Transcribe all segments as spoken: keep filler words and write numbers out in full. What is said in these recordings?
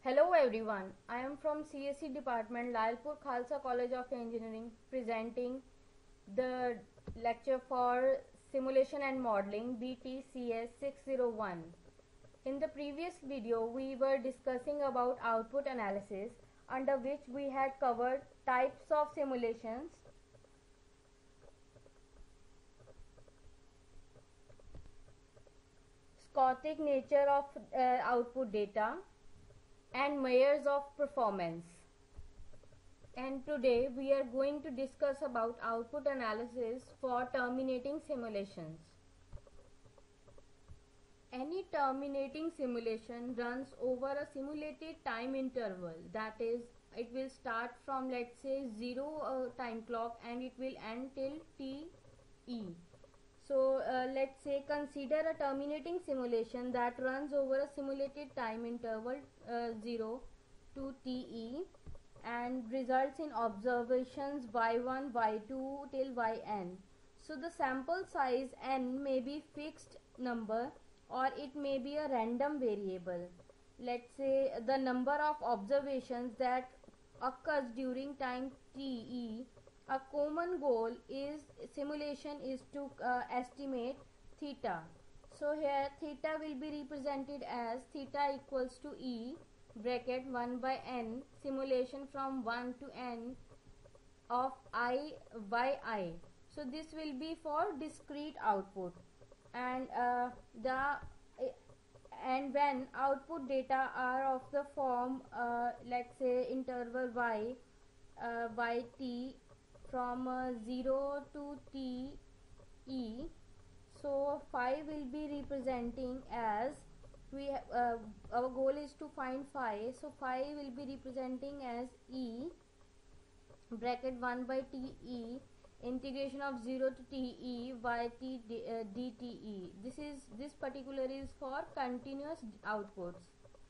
Hello everyone, I am from C S E department Lalpur Khalsa College of Engineering presenting the lecture for Simulation and Modeling B T C S six oh one. In the previous video we were discussing about output analysis, under which we had covered types of simulations, static nature of uh, output data, and measures of performance. And today we are going to discuss about output analysis for terminating simulations. Any terminating simulation runs over a simulated time interval, that is, it will start from, let's say, zero uh, time clock and it will end till T E. So uh, let's say consider a terminating simulation that runs over a simulated time interval uh, zero to T E and results in observations y one, y two till yn. So the sample size n may be fixed number or it may be a random variable. Let's say the number of observations that occurs during time Te. A common goal is simulation is to uh, estimate theta. So here theta will be represented as theta equals to E bracket one by n simulation from one to n of I by I. So this will be for discrete output, and uh, the and when output data are of the form uh, let's say interval y uh, by t from uh, zero to T E, so phi will be representing as we uh, our goal is to find phi, so phi will be representing as E bracket one by T E integration of zero to T E by T d, uh, dte. This is this particular is for continuous outputs.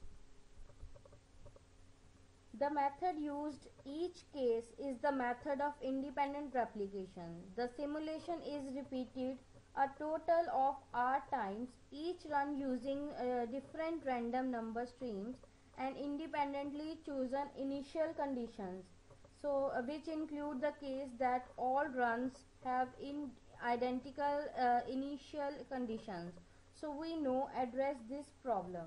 The method used each case is the method of independent replication. The simulation is repeated a total of r times, each run using uh, different random number streams and independently chosen initial conditions. So uh, which include the case that all runs have in identical uh, initial conditions. So we know address this problem.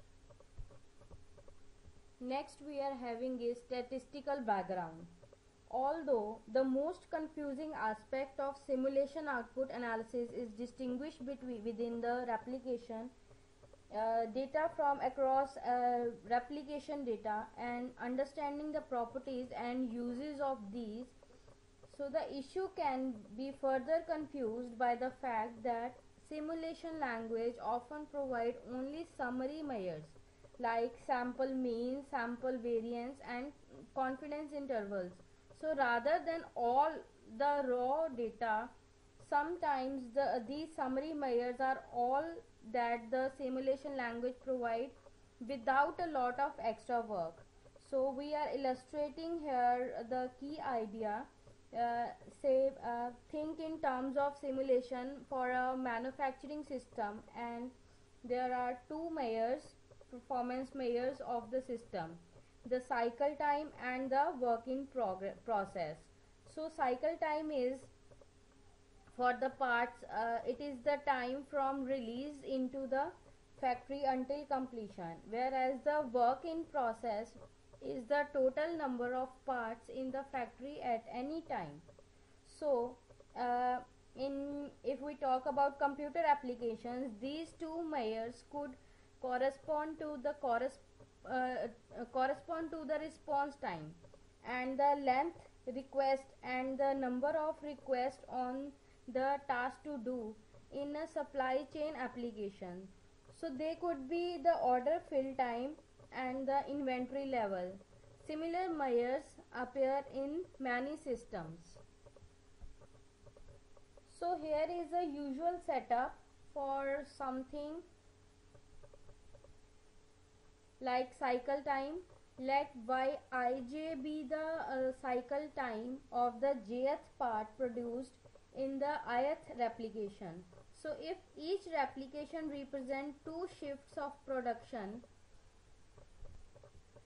Next we are having a statistical background. Although the most confusing aspect of simulation output analysis is distinguished between within the replication uh, data from across uh, replication data and understanding the properties and uses of these, so the issue can be further confused by the fact that simulation language often provide only summary measures like sample mean, sample variance and confidence intervals. So rather than all the raw data, sometimes the these summary measures are all that the simulation language provides without a lot of extra work. So we are illustrating here the key idea. Uh, say uh, think in terms of simulation for a manufacturing system, and there are two measures, performance measures of the system: the cycle time and the work in progress process. So cycle time is for the parts, uh, it is the time from release into the factory until completion, whereas the work in process is the total number of parts in the factory at any time. So uh, in if we talk about computer applications, these two measures could correspond to the corres uh, uh, correspond to the response time and the length request and the number of requests on the task to do in a supply chain application. So they could be the order fill time and the inventory level. Similar measures appear in many systems. So here is a usual setup for something like cycle time. Let yij be the uh, cycle time of the jth part produced in the ith replication. So if each replication represents two shifts of production,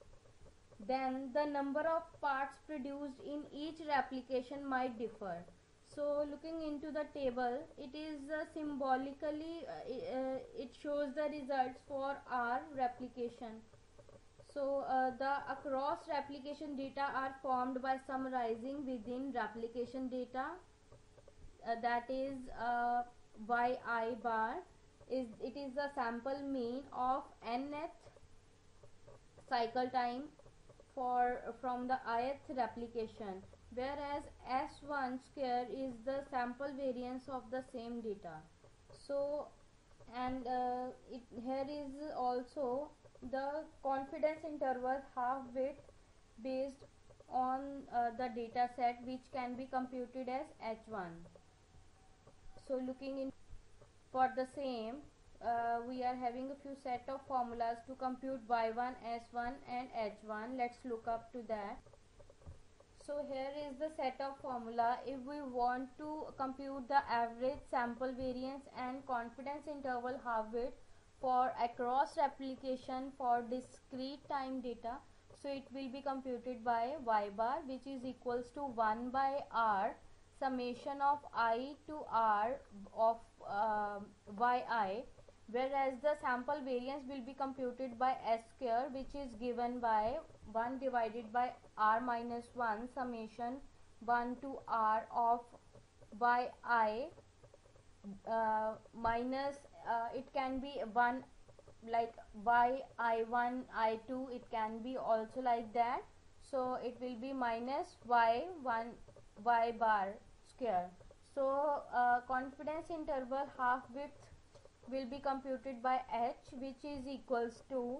then the number of parts produced in each replication might differ. So looking into the table, it is uh, symbolically uh, uh, it shows the results for our replication. So uh, the across replication data are formed by summarizing within replication data, uh, that is uh, yi bar is it is the sample mean of nth cycle time for from the ith replication, whereas S one square is the sample variance of the same data. So and uh, it here is also the confidence interval half width based on uh, the data set, which can be computed as H one. So looking in for the same, uh, we are having a few set of formulas to compute y one, S one and H one. Let's look up to that. So here is the set of formula. If we want to compute the average sample variance and confidence interval half width for across replication for discrete time data, so it will be computed by y bar, which is equals to one by r summation of I to r of uh, yi, whereas the sample variance will be computed by S square, which is given by one divided by r minus one summation one to r of yi uh, minus uh, it can be one like y i one i two, it can be also like that. So it will be minus y one y bar square. So uh, confidence interval half width will be computed by h, which is equals to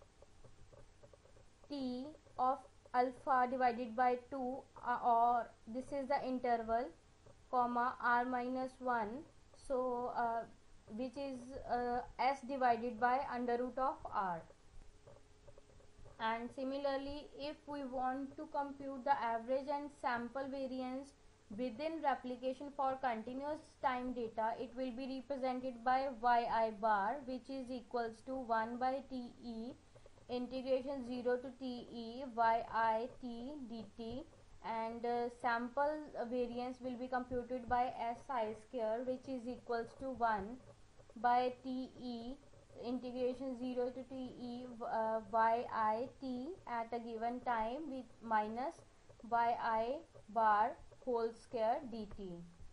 t of alpha divided by two, uh, or this is the interval comma r minus one, so uh, which is uh, s divided by under root of r. And similarly, if we want to compute the average and sample variance within replication for continuous time data, it will be represented by yi bar, which is equals to one by te integration zero to te yi t dt, and uh, sample variance will be computed by si square, which is equals to one by te integration zero to te uh, yi t at a given time with minus yi bar whole square dt.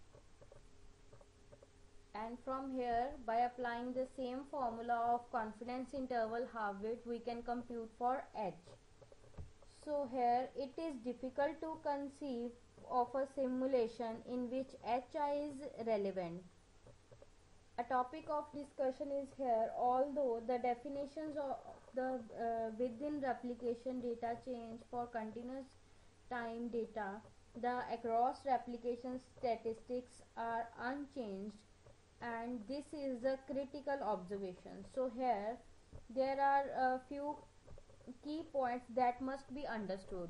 And from here, by applying the same formula of confidence interval half width, we can compute for h. So here it is difficult to conceive of a simulation in which hi is relevant. A topic of discussion is here, although the definitions of the uh, within replication data change for continuous time data, the across replication statistics are unchanged, and this is a critical observation. So here there are a few key points that must be understood.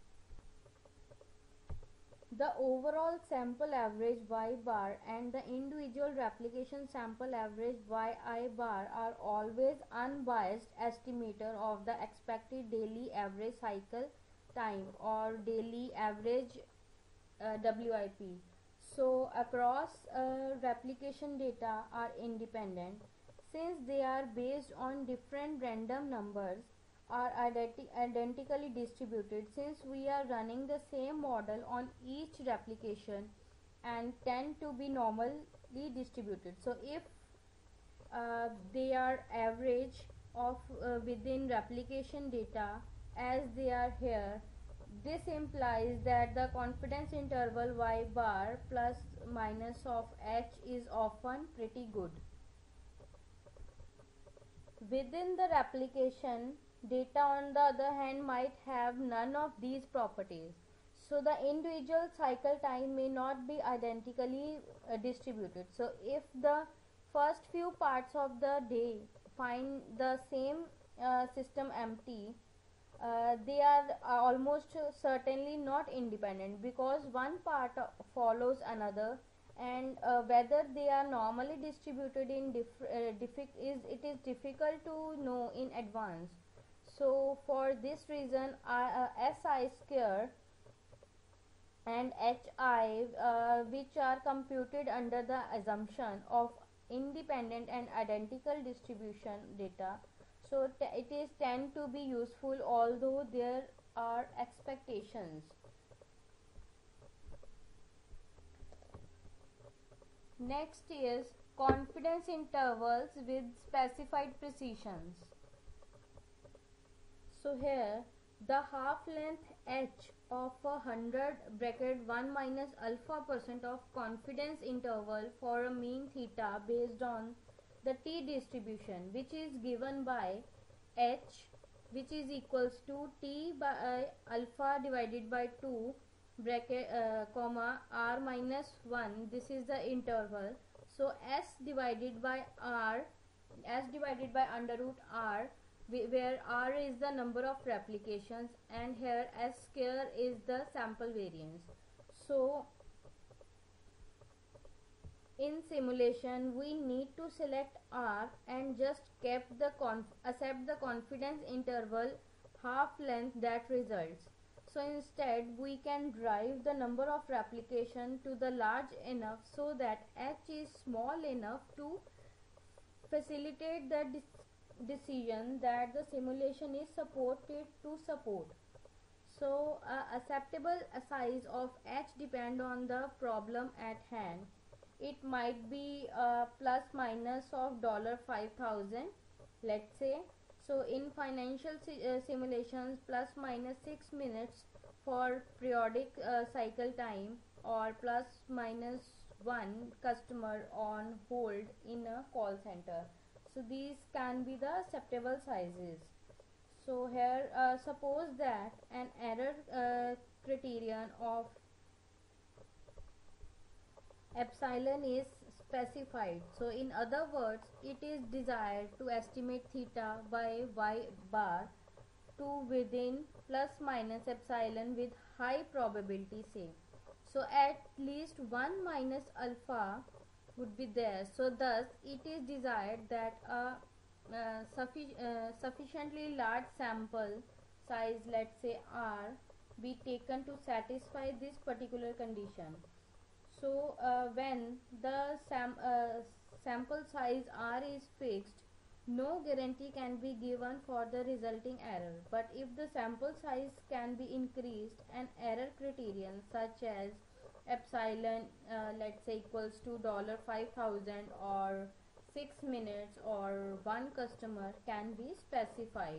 The overall sample average y bar and the individual replication sample average yi bar are always unbiased estimator of the expected daily average cycle time or daily average uh, W I P. So across uh, replication data are independent since they are based on different random numbers, are identi identically distributed since we are running the same model on each replication, and tend to be normally distributed. So if uh, they are average of uh, within replication data as they are here, this implies that the confidence interval y bar plus minus of h is often pretty good. Within the replication data, on the other hand, might have none of these properties. So the individual cycle time may not be identically uh, distributed. So if the first few parts of the day find the same uh, system empty, uh, they are uh, almost certainly not independent, because one part uh, follows another, and uh, whether they are normally distributed in diff uh, is it is difficult to know in advance. So for this reason, I, uh, Si square and Hi, uh, which are computed under the assumption of independent and identical distribution data, so t- it is tend to be useful, although there are expectations. Next is confidence intervals with specified precisions. So here the half length h of a hundred bracket one minus alpha percent of confidence interval for a mean theta based on the t distribution, which is given by h, which is equals to t by alpha divided by two bracket uh, comma r minus one. This is the interval. So s divided by r, s divided by under root r, where r is the number of replications and here s square is the sample variance. So in simulation we need to select r and just kept the conf- accept the confidence interval half length that results. So instead we can drive the number of replication to the large enough so that h is small enough to facilitate the de- decision that the simulation is supported to support. So uh, acceptable size of h depend on the problem at hand. It might be uh, plus minus of dollar five thousand, let's say. So in financial si- uh, simulations, plus minus six minutes for periodic uh, cycle time, or plus minus one customer on hold in a call center. So these can be the acceptable sizes. So here uh, suppose that an error uh, criterion of epsilon is specified. So in other words, it is desired to estimate theta by y bar to within plus minus epsilon with high probability, say. So at least one minus alpha would be there. So thus it is desired that a uh, suffi- uh, sufficiently large sample size, let's say r, be taken to satisfy this particular condition. So uh, when the sam- uh, sample size r is fixed, no guarantee can be given for the resulting error. But if the sample size can be increased, an error criterion such as epsilon, uh, let's say equals to dollar five thousand or six minutes or one customer can be specified.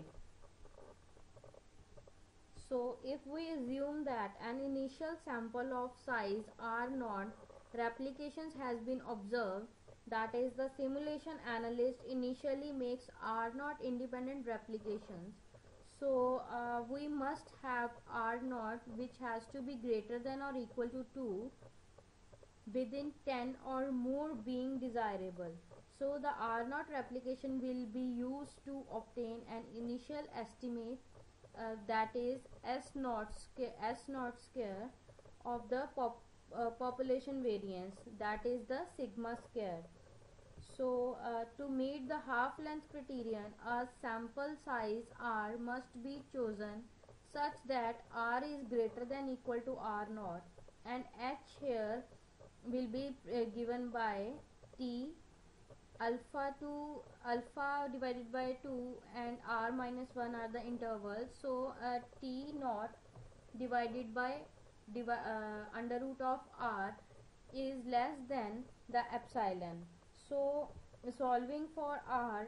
So if we assume that an initial sample of size r naught replications has been observed, that is the simulation analyst initially makes r naught independent replications. So uh, we must have r naught which has to be greater than or equal to two within ten or more being desirable. So the r naught replication will be used to obtain an initial estimate, uh, that is s naught square, s naught square of the pop, uh, population variance, that is the sigma square. So uh, to meet the half length criterion, a sample size r must be chosen such that r is greater than equal to r naught, and h here will be uh, given by t alpha to alpha divided by two and r minus one are the intervals. So uh, t naught divided by divi- uh, under root of r is less than the epsilon. So solving for r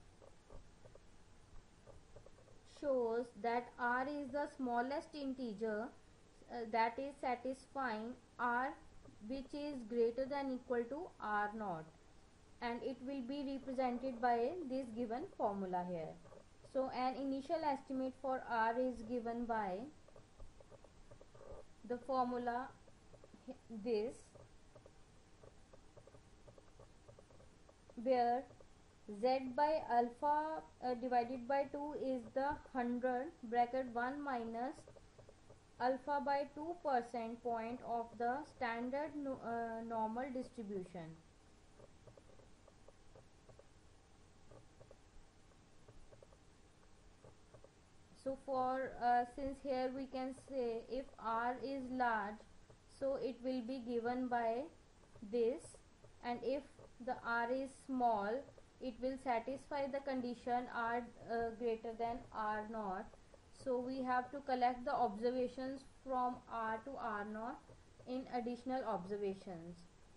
shows that r is the smallest integer uh, that is satisfying r which is greater than equal to r naught, and it will be represented by this given formula here. So an initial estimate for r is given by the formula this, where z by alpha uh, divided by two is the one hundred bracket one minus alpha by two percent point of the standard no, uh, normal distribution. So for uh, since here we can say if R is large, so it will be given by this, and if the R is small, it will satisfy the condition R uh, greater than R naught. So we have to collect the observations from R to R naught in additional observations.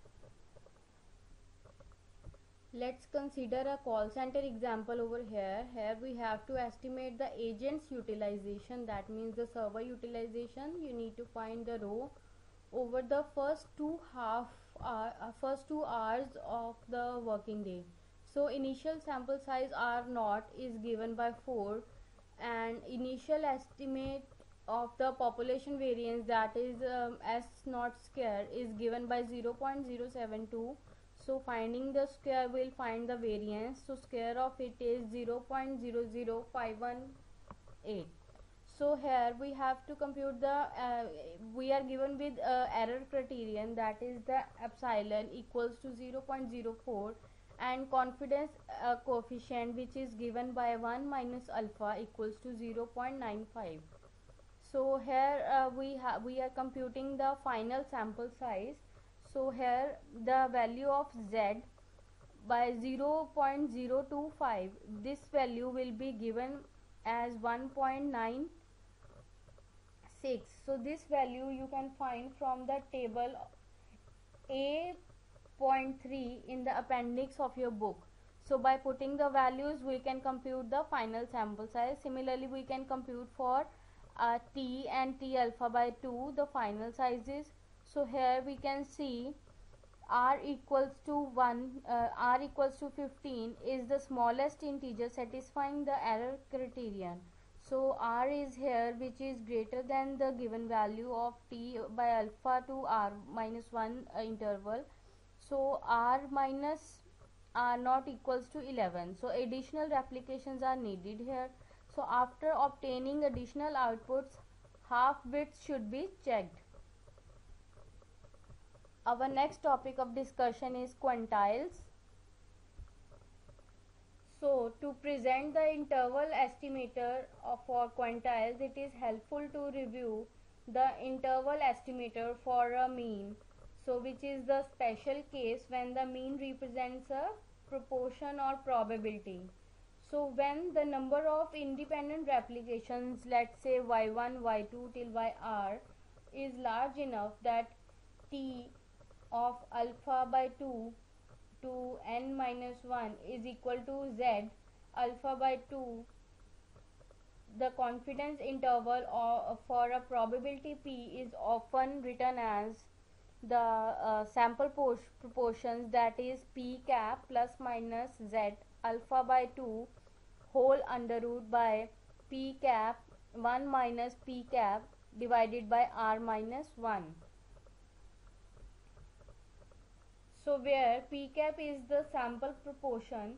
Let's consider a call center example over here. Here we have to estimate the agent's utilization, that means the server utilization. You need to find the row over the first two half uh, first two hours of the working day. So initial sample size R naught is given by four, and initial estimate of the population variance, that is um, S naught square, is given by zero point zero seven two. So finding the square will find the variance. So square of it is zero point zero zero five one eight. So here we have to compute the uh, we are given with uh, error criterion, that is the epsilon equals to zero point zero four, and confidence uh, coefficient, which is given by one minus alpha equals to zero point nine five. So here uh, we have we are computing the final sample size. So here the value of Z by zero point zero two five, this value will be given as one point nine six. So this value you can find from the table A point three in the appendix of your book. So by putting the values we can compute the final sample size. Similarly we can compute for uh, T and T alpha by two the final sizes. So here we can see R equals to one, uh, R equals to fifteen is the smallest integer satisfying the error criterion. So R is here, which is greater than the given value of T by alpha to R minus one uh, interval. So R minus R naught equals to eleven. So additional replications are needed here. So after obtaining additional outputs, half bits should be checked. Our next topic of discussion is quantiles. So to present the interval estimator for quantiles, it is helpful to review the interval estimator for a mean. So which is the special case when the mean represents a proportion or probability. So when the number of independent replications, let's say y one, y two till yr, is large enough that T of alpha by two to n minus one is equal to Z alpha by two, the confidence interval or for a probability P is often written as the uh, sample proportions, that is P cap plus minus Z alpha by two whole under root by P cap one minus P cap divided by R minus one. So where P cap is the sample proportion,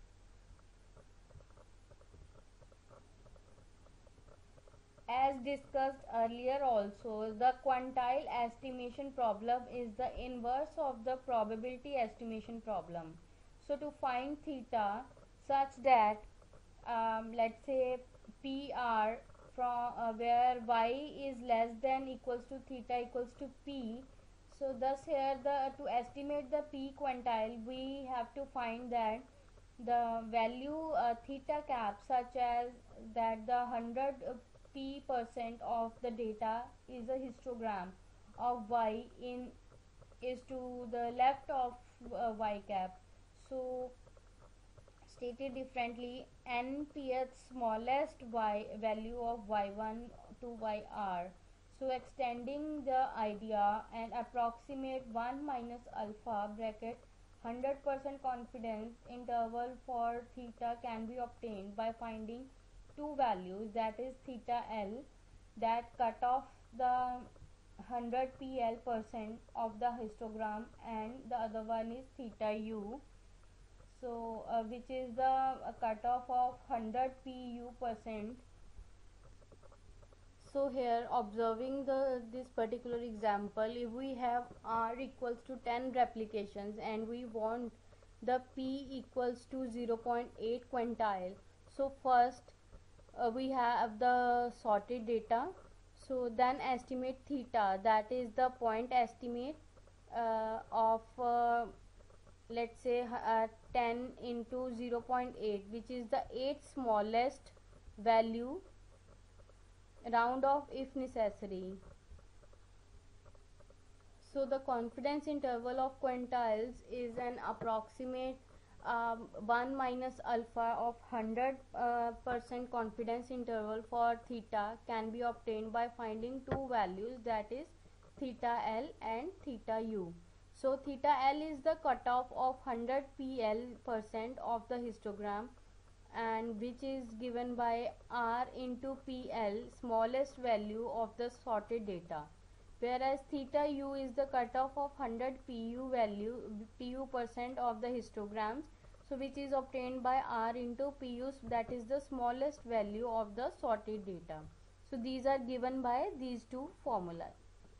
as discussed earlier also, the quantile estimation problem is the inverse of the probability estimation problem. So to find theta such that um, let's say P R from uh, where y is less than equals to theta equals to P. So thus here the to estimate the P quantile we have to find that the value uh, theta cap such as that the one hundred P percent of the data is a histogram of y in is to the left of uh, y cap. So stated differently, nth smallest y value of y one to yr. So extending the idea, and approximate one minus alpha bracket one hundred percent confidence interval for theta can be obtained by finding two values, that is theta L that cut off the one hundred P L percent of the histogram, and the other one is theta U, so uh, which is the uh, cutoff of one hundred P U percent. So here observing the this particular example, if we have R equals to ten replications and we want the P equals to zero point eight quantile, so first uh, we have the sorted data. So then estimate theta, that is the point estimate uh, of uh, let's say uh, ten into zero point eight, which is the eighth smallest value, round off if necessary. So the confidence interval of quantiles is an approximate um, one minus alpha of one hundred percent uh, confidence interval for theta can be obtained by finding two values, that is theta L and theta U. So theta L is the cutoff of one hundred P L percent of the histogram, and which is given by R into P L, smallest value of the sorted data, whereas theta U is the cutoff of one hundred P U value, P U percent of the histograms, so which is obtained by R into P U, that is the smallest value of the sorted data. So these are given by these two formulas.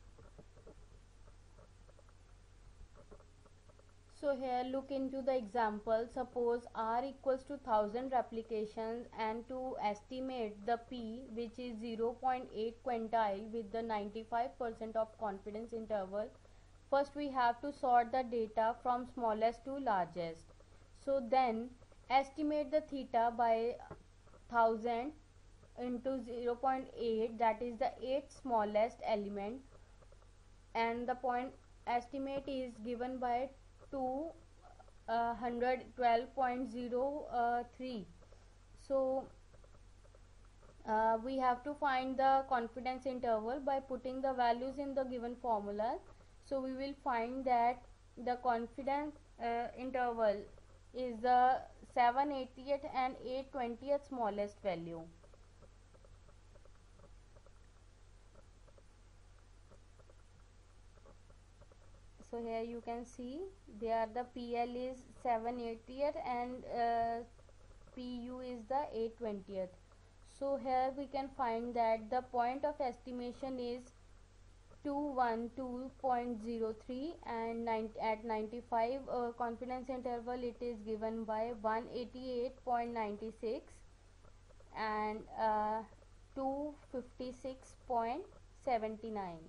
So here look into the example. Suppose R equals to one thousand replications, and to estimate the P, which is zero point eight quantile with the ninety-five percent of confidence interval, first we have to sort the data from smallest to largest. So then estimate the theta by one thousand into zero point eight, that is the eighth smallest element, and the point estimate is given by two hundred twelve point zero three. So uh, we have to find the confidence interval by putting the values in the given formula. So we will find that the confidence uh, interval is the seven eightieth and eight twentieth smallest value. So here you can see there the P L is seven eightieth and uh, P U is the eight twentieth. So here we can find that the point of estimation is two hundred twelve point zero three, and at ninety-five uh, confidence interval it is given by one hundred eighty-eight point nine six and uh, two hundred fifty-six point seven nine.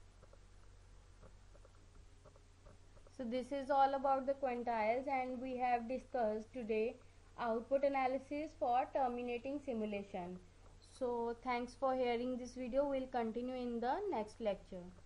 So this is all about the quantiles, and we have discussed today output analysis for terminating simulation. So thanks for hearing this video. We'll continue in the next lecture.